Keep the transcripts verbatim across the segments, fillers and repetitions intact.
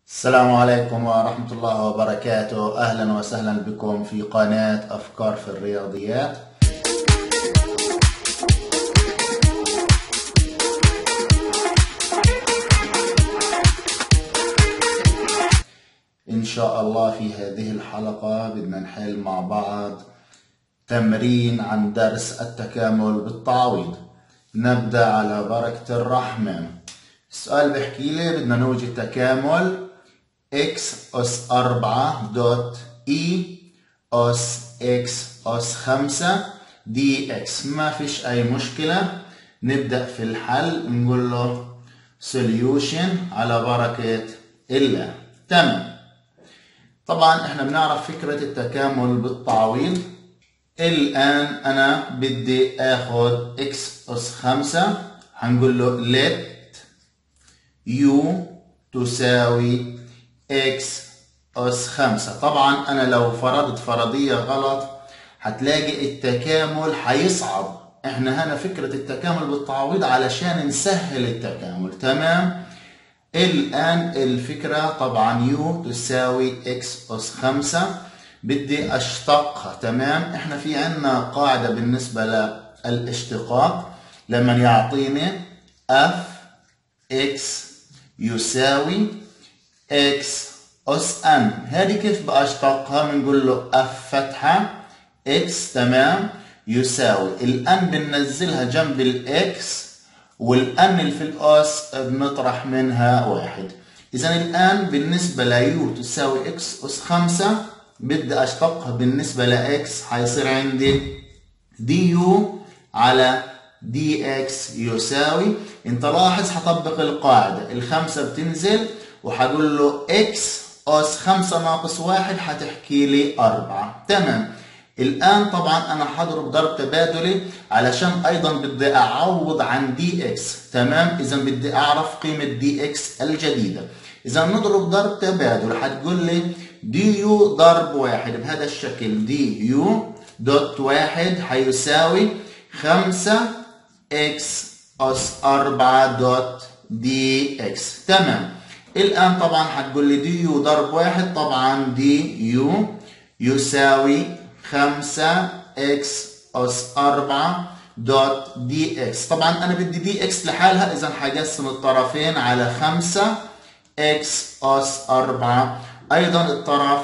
السلام عليكم ورحمة الله وبركاته. أهلا وسهلا بكم في قناة أفكار في الرياضيات. إن شاء الله في هذه الحلقة بدنا نحل مع بعض تمرين عن درس التكامل بالتعويض. نبدأ على بركة الرحمن. السؤال بيحكي لي بدنا نوجد تكامل x أس أربعة دوت e أس x أس خمسة دي إكس. ما فيش أي مشكلة. نبدأ في الحل نقول له solution على بركة الله. تمام. طبعا احنا بنعرف فكرة التكامل بالتعويض. الآن أنا بدي آخد x أس خمسة، هنقول له let u تساوي x أس خمسة. طبعا أنا لو فرضت فرضية غلط هتلاقي التكامل هيصعب. احنا هنا فكرة التكامل بالتعويض علشان نسهل التكامل. تمام. الآن الفكرة طبعا u تساوي x أس خمسة، بدي أشتقها. تمام. احنا في عنا قاعدة بالنسبة للاشتقاق، لما يعطيني f x يساوي x أس n، هذه كيف بأشتقها؟ بنقول له f فتحة x تمام يساوي الان بننزلها جنب الاكس، والان اللي في الاس بنطرح منها واحد. اذا الان بالنسبه ليو تساوي x أس خمسة بدي اشتقها بالنسبه لاكس، هيصير عندي دي يو على دي اكس يساوي، انت لاحظ هطبق القاعده، الخمسه بتنزل وهقول له x أس خمسة ناقص واحد هتحكي لي أربعة. تمام. الآن طبعا أنا هضرب ضرب تبادلي علشان أيضا بدي أعوض عن دي إكس. تمام. إذا بدي أعرف قيمة دي إكس الجديدة. إذا نضرب ضرب تبادل هتقول لي دي يو ضرب واحد بهذا الشكل، دي يو دوت واحد هيساوي خمسة إكس أس أربعة دوت دي إكس. تمام. الآن طبعا هتقول لي دي يو ضرب واحد، طبعا دي يو يساوي خمسة إكس أس أربعة دوت دي إكس. طبعا أنا بدي دي إكس لحالها، إذا هقسم الطرفين على خمسة إكس أس أربعة، أيضا الطرف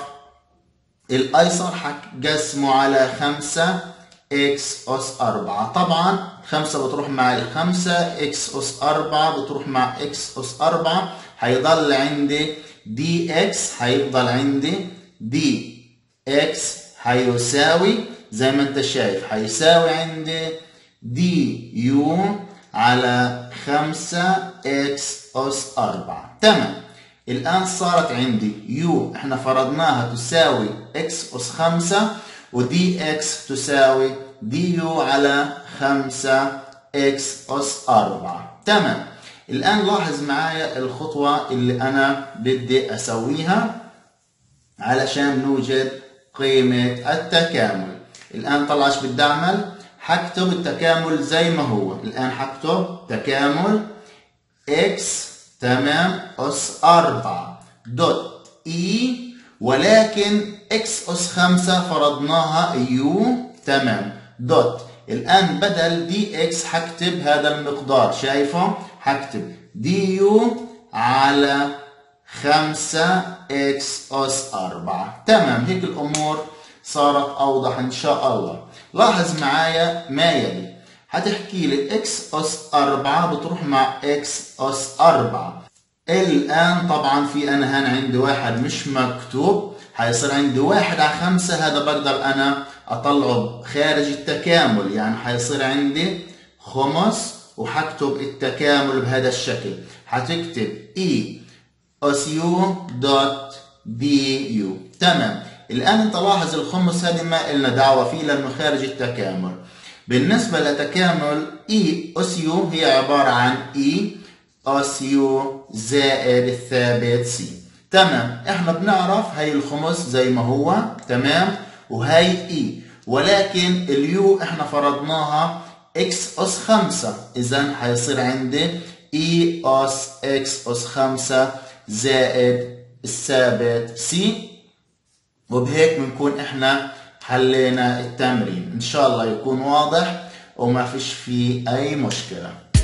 الأيسر هقسمه على خمسة إكس أس أربعة. طبعا خمسة بتروح مع الخمسة، إكس أس أربعة بتروح مع إكس أس أربعة، هيضل عندي دي إكس، هيفضل عندي دي إكس هيساوي زي ما انت شايف، هيساوي عندي دي يو على خمسة إكس أس أربعة. تمام. الآن صارت عندي يو احنا فرضناها تساوي إكس أس خمسة، ودي إكس تساوي دي يو على خمسة إكس أس أربعة. تمام. الآن لاحظ معايا الخطوة اللي أنا بدي أسويها علشان نوجد قيمة التكامل. الآن طلع ايش بدي أعمل؟ هكتب التكامل زي ما هو. الآن هكتب تكامل x تمام أس أربعة دوت e، ولكن x أس خمسة فرضناها u تمام دوت. الآن بدل دي x هكتب هذا المقدار، شايفه؟ هكتب دي يو على خمسة إكس أس أربعة. تمام. هيك الأمور صارت أوضح إن شاء الله. لاحظ معايا ما يلي، هتحكي لي إكس أس أربعة بتروح مع إكس أس أربعة. الآن طبعا في أنا هنا عندي واحد مش مكتوب، هيصير عندي واحد على خمسة، هذا بقدر أنا أطلعه خارج التكامل، يعني هيصير عندي خمس، وهكتب التكامل بهذا الشكل، هتكتب إي أس يو دوت دي يو. تمام. الآن أنت لاحظ الخمس هذه ما إلنا دعوة فيه لأنه خارج التكامل. بالنسبة لتكامل إي أس يو هي عبارة عن إي أس يو زائد الثابت سي. تمام. إحنا بنعرف هاي الخمس زي ما هو تمام، وهاي إي، ولكن اليو إحنا فرضناها إكس أس خمسة، إذا هيصير عندي إي أس إكس أس خمسة زائد الثابت C. وبهيك بنكون احنا حلينا التمرين. ان شاء الله يكون واضح وما فيش فيه اي مشكلة.